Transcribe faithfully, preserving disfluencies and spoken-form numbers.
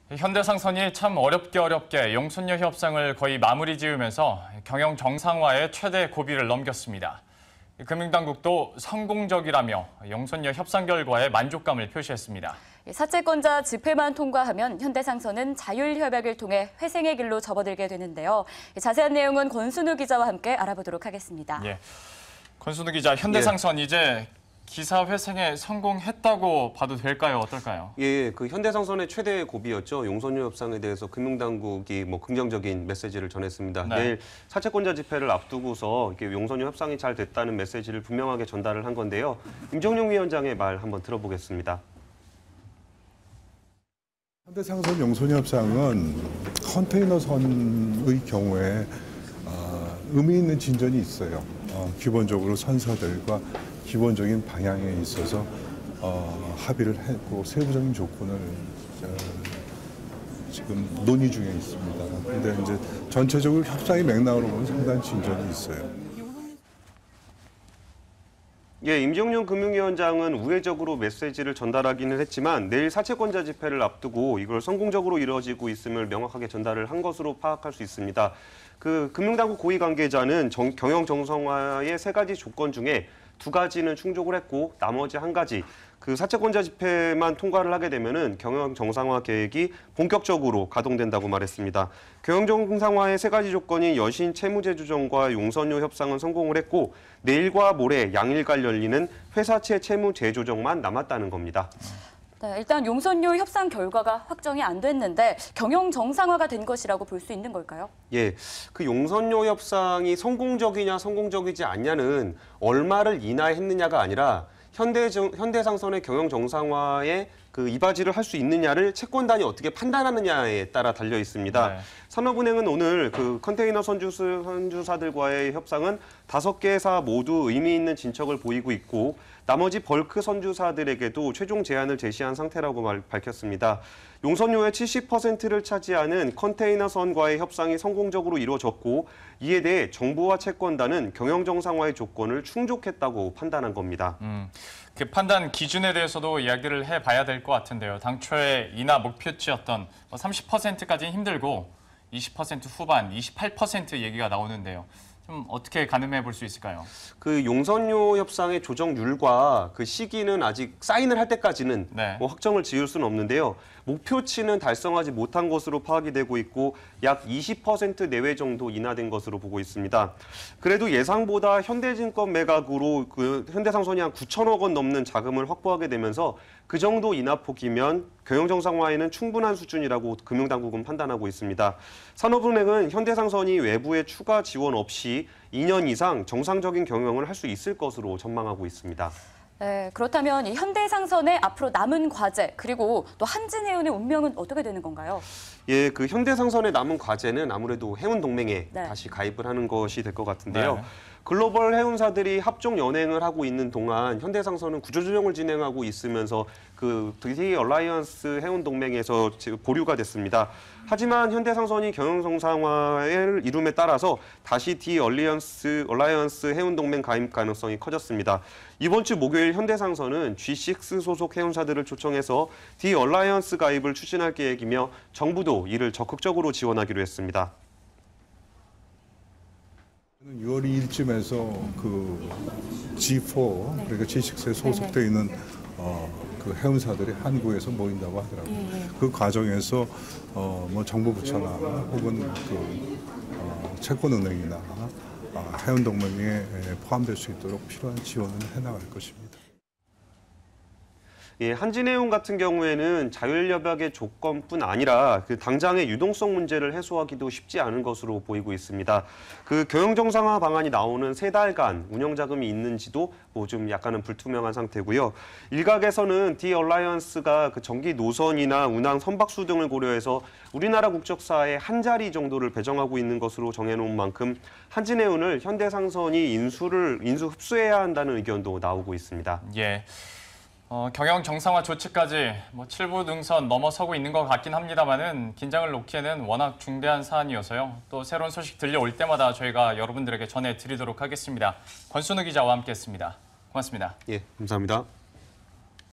현대상선이 참 어렵게 어렵게 용선료 협상을 거의 마무리 지으면서 경영 정상화에 최대 고비를 넘겼습니다. 금융당국도 성공적이라며 용선료 협상 결과에 만족감을 표시했습니다. 사채권자 집회만 통과하면 현대상선은 자율협약을 통해 회생의 길로 접어들게 되는데요. 자세한 내용은 권순우 기자와 함께 알아보도록 하겠습니다. 예, 권순우 기자, 현대상선 예. 이제 기사 회생에 성공했다고 봐도 될까요? 어떨까요? 예, 그 현대상선의 최대 고비였죠. 용선료 협상에 대해서 금융당국이 뭐 긍정적인 메시지를 전했습니다. 네. 내일 사채권자 집회를 앞두고서 이렇게 용선료 협상이 잘 됐다는 메시지를 분명하게 전달을 한 건데요. 임정용 위원장의 말 한번 들어보겠습니다. 현대상선 용선료 협상은 컨테이너선의 경우에 의미 있는 진전이 있어요. 기본적으로 선사들과 기본적인 방향에 있어서 어, 합의를 했고 세부적인 조건을 어, 지금 논의 중에 있습니다. 그런데 이제 전체적으로 협상의 맥락으로 보면 상당한 진전이 있어요. 예, 임정용 금융위원장은 우회적으로 메시지를 전달하기는 했지만 내일 사채권자 집회를 앞두고 이걸 성공적으로 이루어지고 있음을 명확하게 전달을 한 것으로 파악할 수 있습니다. 그 금융당국 고위 관계자는 정, 경영 정상화의 세 가지 조건 중에 두 가지는 충족을 했고 나머지 한 가지 그 사채권자 집회만 통과를 하게 되면은 경영 정상화 계획이 본격적으로 가동된다고 말했습니다. 경영 정상화의 세 가지 조건인 여신 채무제 조정과 용선료 협상은 성공을 했고 내일과 모레 양일간 열리는 회사채 채무 재조정만 남았다는 겁니다. 네, 일단 용선료 협상 결과가 확정이 안 됐는데 경영 정상화가 된 것이라고 볼 수 있는 걸까요? 예, 그 용선료 협상이 성공적이냐 성공적이지 않냐는 얼마를 인하했느냐가 아니라 현대 현대상선의 경영 정상화에 그 이바지를 할 수 있느냐를 채권단이 어떻게 판단하느냐에 따라 달려 있습니다. 네. 산업은행은 오늘 그 컨테이너 선주사, 선주사들과의 협상은 다섯 개사 모두 의미 있는 진척을 보이고 있고 나머지 벌크 선주사들에게도 최종 제안을 제시한 상태라고 말, 밝혔습니다. 용선료의 칠십 퍼센트를 차지하는 컨테이너선과의 협상이 성공적으로 이루어졌고 이에 대해 정부와 채권단은 경영 정상화의 조건을 충족했다고 판단한 겁니다. 음, 그 판단 기준에 대해서도 이야기를 해봐야 될 것 같은데요. 당초에 인하 목표치였던 삼십 퍼센트까지는 힘들고 이십 퍼센트 후반, 이십팔 퍼센트 얘기가 나오는데요. 좀 어떻게 가늠해 볼 수 있을까요? 그 용선료 협상의 조정률과 그 시기는 아직 사인을 할 때까지는 네. 뭐 확정을 지을 수는 없는데요. 목표치는 달성하지 못한 것으로 파악이 되고 있고 약 이십 퍼센트 내외 정도 인하된 것으로 보고 있습니다. 그래도 예상보다 현대증권 매각으로 그 현대상선이 한 구천억 원 넘는 자금을 확보하게 되면서 그 정도 인하폭이면 경영 정상화에는 충분한 수준이라고 금융당국은 판단하고 있습니다. 산업은행은 현대상선이 외부의 추가 지원 없이 이 년 이상 정상적인 경영을 할 수 있을 것으로 전망하고 있습니다. 네, 그렇다면 이 현대상선의 앞으로 남은 과제 그리고 또 한진해운의 운명은 어떻게 되는 건가요? 예, 그 현대상선의 남은 과제는 아무래도 해운동맹에 네. 다시 가입을 하는 것이 될 것 같은데요. 네. 글로벌 해운사들이 합종 연행을 하고 있는 동안 현대상선은 구조조정을 진행하고 있으면서 그 디 얼라이언스 해운동맹에서 보류가 됐습니다. 하지만 현대상선이 경영 정상화를 이룸에 따라서 다시 디 얼리언스, 얼라이언스 해운동맹 가입 가능성이 커졌습니다. 이번 주 목요일 현대상선은 지 식스 소속 해운사들을 초청해서 디 얼라이언스 가입을 추진할 계획이며 정부도 이를 적극적으로 지원하기로 했습니다. 유월 이일쯤에서 그 지 포, 그러니까 지 식스에 소속되어 있는 어, 그 해운사들이 한국에서 모인다고 하더라고요. 네. 그 과정에서 어, 뭐 정부 부처나 혹은 그 어, 채권은행이나 어, 해운동맹에 포함될 수 있도록 필요한 지원을 해나갈 것입니다. 예, 한진해운 같은 경우에는 자율협약의 조건뿐 아니라 그 당장의 유동성 문제를 해소하기도 쉽지 않은 것으로 보이고 있습니다. 그 경영 정상화 방안이 나오는 세 달간 운영 자금이 있는지도 뭐 좀 약간은 불투명한 상태고요. 일각에서는 디 얼라이언스가 그 정기 노선이나 운항 선박수 등을 고려해서 우리나라 국적사의 한 자리 정도를 배정하고 있는 것으로 정해놓은 만큼 한진해운을 현대상선이 인수를 인수 흡수해야 한다는 의견도 나오고 있습니다. 예. 어, 경영 정상화 조치까지 뭐 칠부 능선 넘어서고 있는 것 같긴 합니다만은 긴장을 놓기에는 워낙 중대한 사안이어서요. 또 새로운 소식 들려올 때마다 저희가 여러분들에게 전해드리도록 하겠습니다. 권순우 기자와 함께했습니다. 고맙습니다. 예, 감사합니다.